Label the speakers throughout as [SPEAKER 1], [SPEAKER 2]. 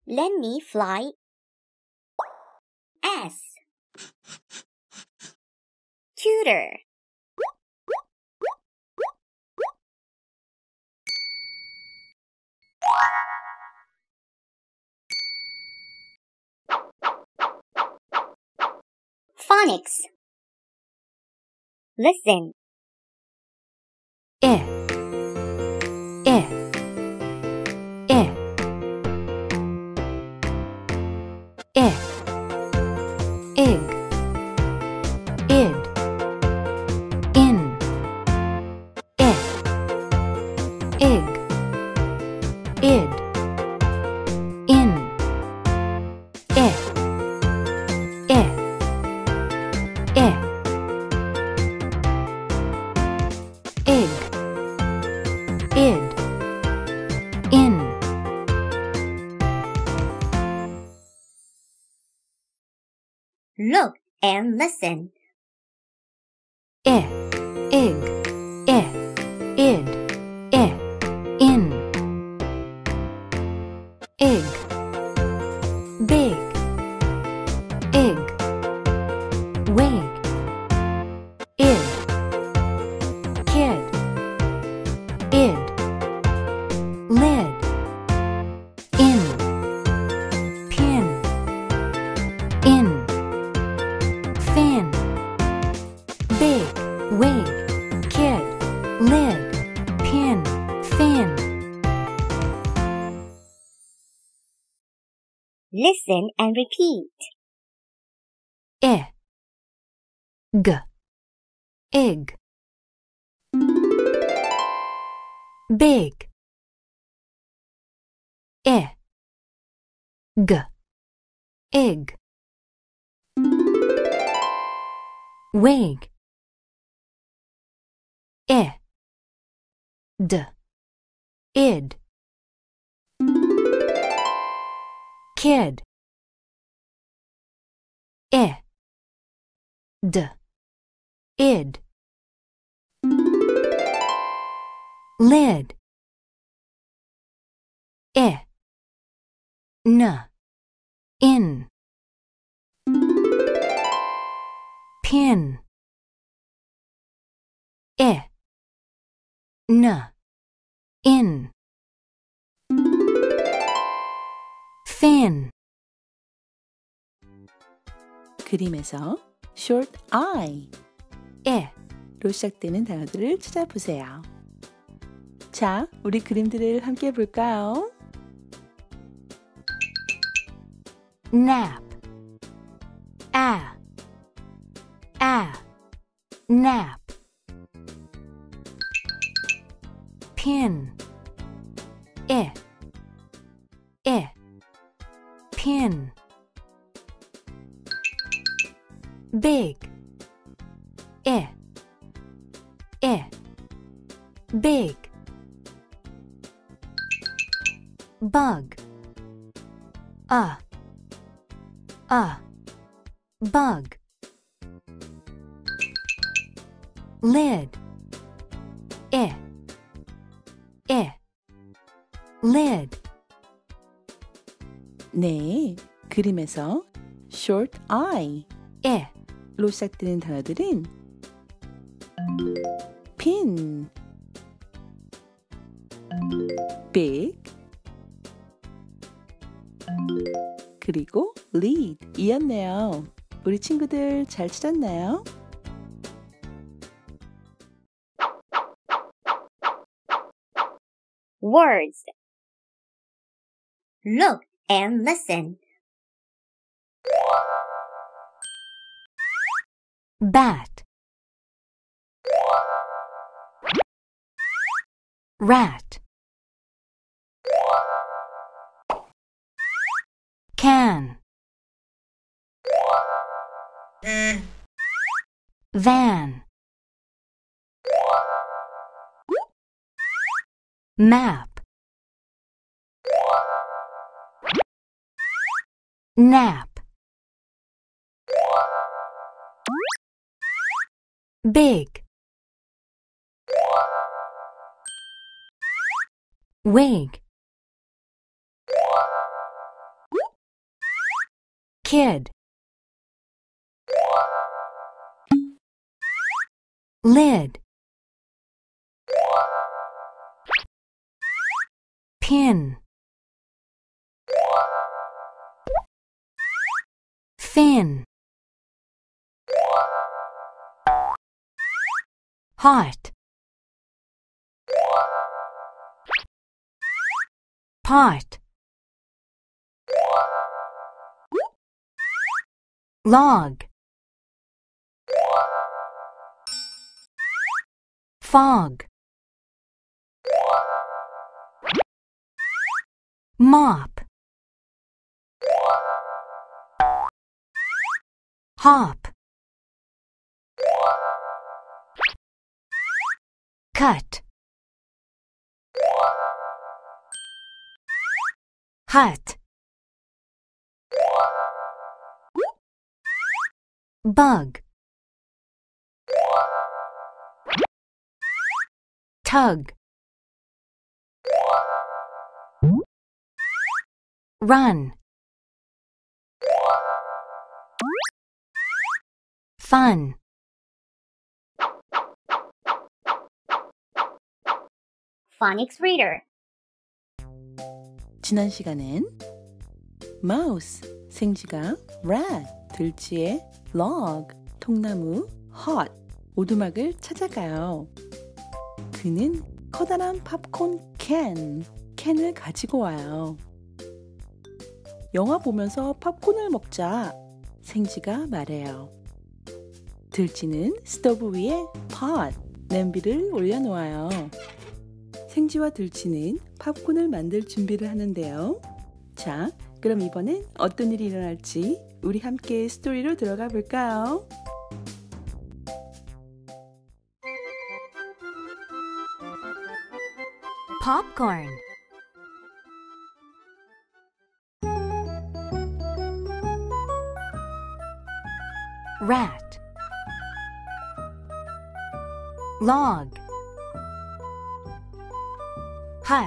[SPEAKER 1] Let me fly. S. Tutor. Phonics. Listen.
[SPEAKER 2] ig, ig, ig, ig, ig, id, in, ig, ig, id, in, ig, ig, ig, ig, id, in.
[SPEAKER 1] Look and listen.
[SPEAKER 2] Ig, id, in, ig, big, ig, wig, id, kid, id, lid, in, pin, in, fin, big, wig, kid, lid, pin, fin.
[SPEAKER 1] Listen and repeat.
[SPEAKER 2] Ig, ig, big, ig, ig, wig, id, id, kid, id, id, lid, in, pin, in, fin.
[SPEAKER 3] 그림에서 short I로 시작되는 단어들을 찾아보세요. 자, 우리 그림들을 함께 볼까요?
[SPEAKER 2] nap, nap, pin, pin, big, big, bug, bug, lid, lid.
[SPEAKER 3] 네, 그림에서 short I로 시작되는 단어들은 pin, big, 그리고 lead 이었네요. 우리 친구들 잘 찾았나요?
[SPEAKER 1] Words. Look and listen.
[SPEAKER 2] bat, rat, can, van, map, nap, big, wig, kid. Lid. Pin. Fin. Hot. Pot. Log. Fog. Mop. Hop. Cut. Hut. Bug. Tug. Run. Fun.
[SPEAKER 1] Phonics Reader.
[SPEAKER 3] 지난 시간엔 mouse, 생쥐가 rat, 들쥐의 log, 통나무, hot, 오두막을 찾아가요. 그는 커다란 팝콘 캔을 가지고 와요. 영화 보면서 팝콘을 먹자, 생쥐가 말해요. 들쥐는 스토브 위에 pot, 냄비를 올려놓아요. 생쥐와 들쥐는 팝콘을 만들 준비를 하는데요. 자, 그럼 이번엔 어떤 일이 일어날지 우리 함께 스토리로 들어가 볼까요?
[SPEAKER 2] Popcorn. Rat. Log. Hut.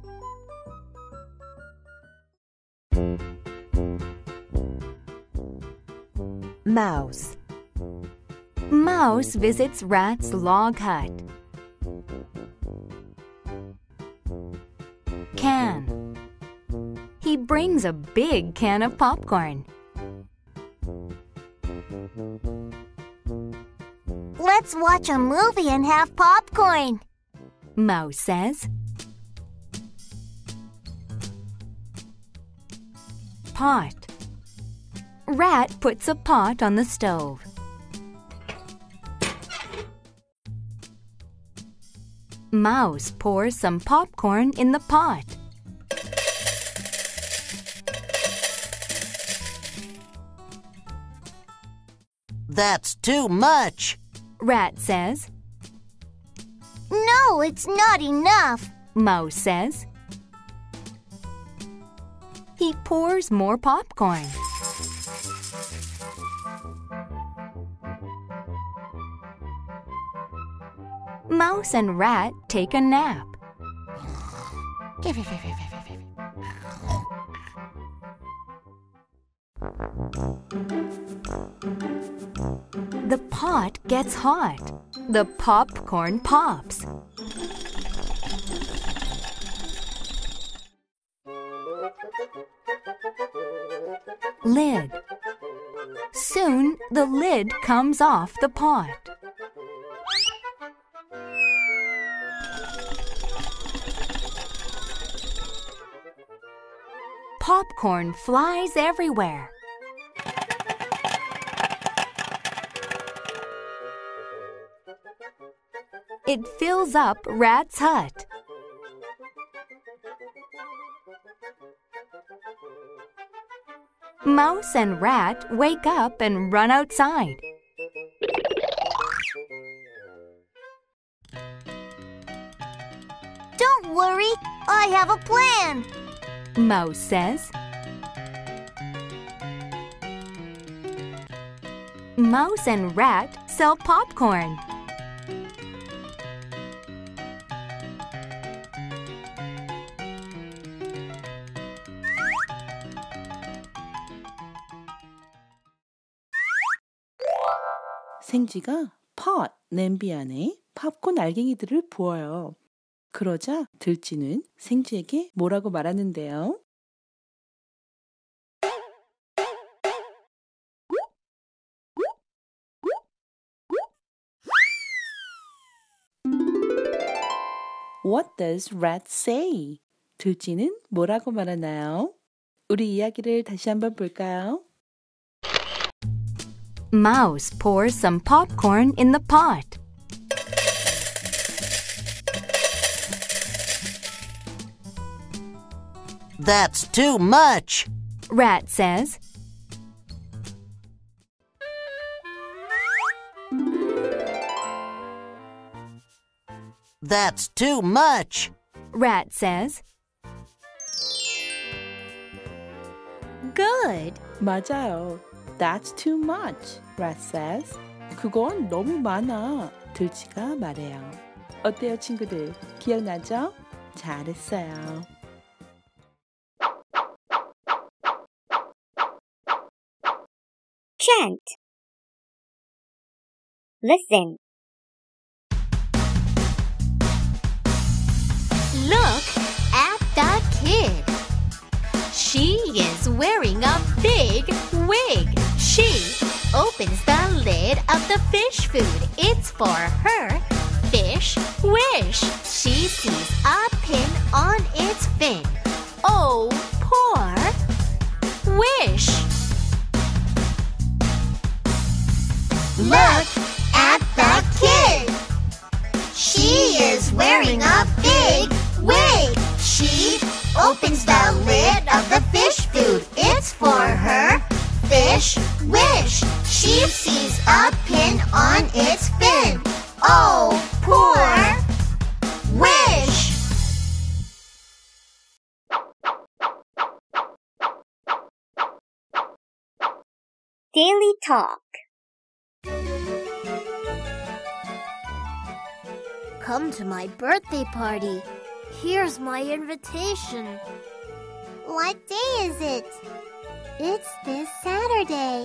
[SPEAKER 2] Mouse. Mouse visits Rat's log hut. Can. He brings a big can of popcorn.
[SPEAKER 1] Let's watch a movie and have popcorn.
[SPEAKER 2] Mouse says. Pot. Rat puts a pot on the stove. Mouse pours some popcorn in the pot.
[SPEAKER 4] That's too much.
[SPEAKER 2] Rat says.
[SPEAKER 1] No, it's not enough.
[SPEAKER 2] Mouse says. He pours more popcorn. Mouse and Rat take a nap. The pot gets hot. The popcorn pops. Lid. Soon the lid comes off the pot. Popcorn flies everywhere. It fills up Rat's hut. Mouse and Rat wake up and run outside.
[SPEAKER 1] Don't worry, I have a plan.
[SPEAKER 2] Mouse says. Mouse and Rat sell popcorn.
[SPEAKER 3] 생쥐가 pot, 냄비 안에 팝콘 알갱이들을 부어요. 그러자 들쥐는 생쥐에게 뭐라고 말하는데요? What does rat say? 들쥐는 뭐라고 말하나요? 우리 이야기를 다시 한번 볼까요?
[SPEAKER 2] Mouse pours some popcorn in the pot.
[SPEAKER 4] That's too much.
[SPEAKER 2] Rat says,
[SPEAKER 4] That's too much.
[SPEAKER 2] Rat says,
[SPEAKER 1] Good.
[SPEAKER 3] 맞아요. That's too much, Rat says. 그건 너무 많아, 들쥐가 말해요. 어때요, 친구들? 기억나죠? 잘했어요.
[SPEAKER 1] Chant. Listen.
[SPEAKER 5] Look at the kid. She is wearing a big wig. She opens the lid of the fish food. It's for her fish wish. She sees a pin on its fin. Oh, poor wish.
[SPEAKER 1] Look at the kid. She is wearing a big wig. She opens the lid of the fish food. It's for her fish wish. She sees a pin on its fin. Oh, poor wish. Daily Talk. Come to my birthday party. Here's my invitation. What day is it? It's this Saturday.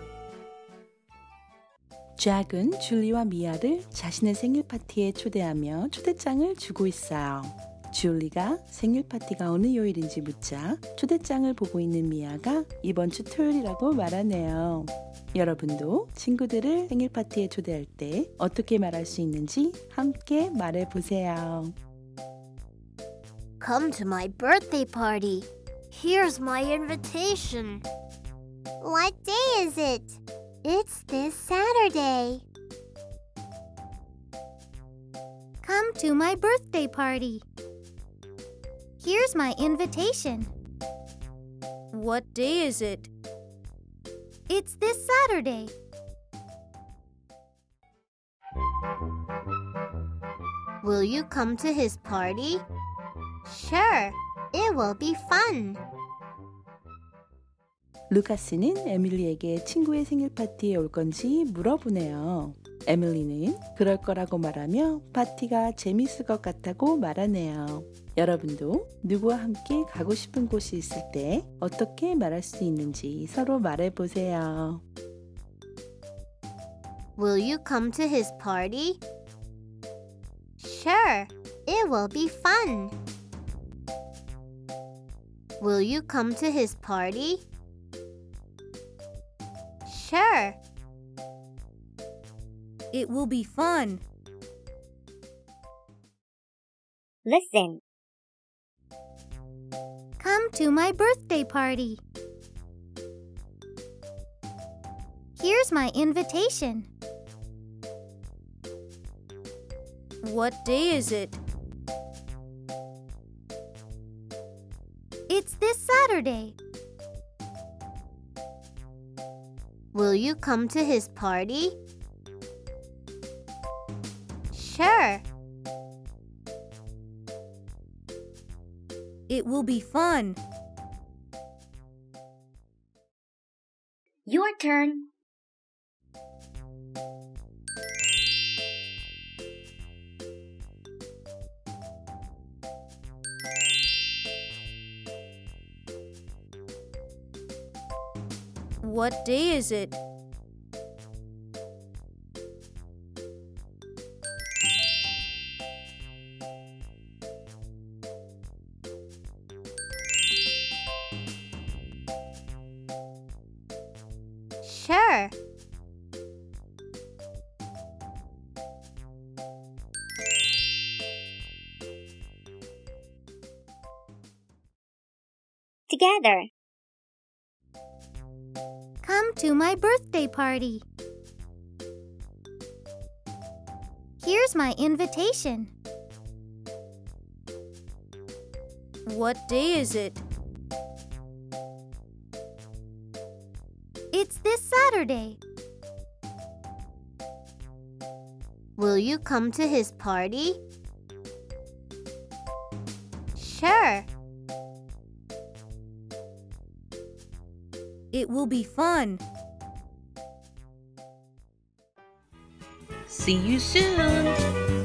[SPEAKER 3] 잭은 줄리와 미아를 자신의 생일 파티에 초대하며 초대장을 주고 있어요. 줄리가 생일 파티가 어느 요일인지 묻자 초대장을 보고 있는 미아가 이번 주 토요일이라고 말하네요. 여러분도 친구들을 생일 파티에 초대할 때 어떻게 말할 수 있는지 함께 말해 보세요.
[SPEAKER 1] Come to my birthday party. Here's my invitation. What day is it? It's this Saturday. Come to my birthday party. Here's my invitation. What day is it? It's this Saturday. Will you come to his party? Sure, it will be fun.
[SPEAKER 3] 루카스는 에밀리에게 친구의 생일 파티에 올 건지 물어보네요. 에밀리는 그럴 거라고 말하며 파티가 재밌을 것 같다고 말하네요. 여러분도 누구와 함께 가고 싶은 곳이 있을 때 어떻게 말할 수 있는지 서로 말해보세요.
[SPEAKER 1] Will you come to his party? Sure, it will be fun. Will you come to his party? Sure. It will be fun. Listen. Come to my birthday party. Here's my invitation. What day is it? It's this Saturday. Will you come to his party? Sure. It will be fun. Your turn. What day is it?
[SPEAKER 5] Sure.
[SPEAKER 1] Together. Come to my birthday party. Here's my invitation.
[SPEAKER 5] What day is it?
[SPEAKER 1] It's this Saturday.
[SPEAKER 5] Will you come to his party? Sure. It will be fun.
[SPEAKER 3] See you soon!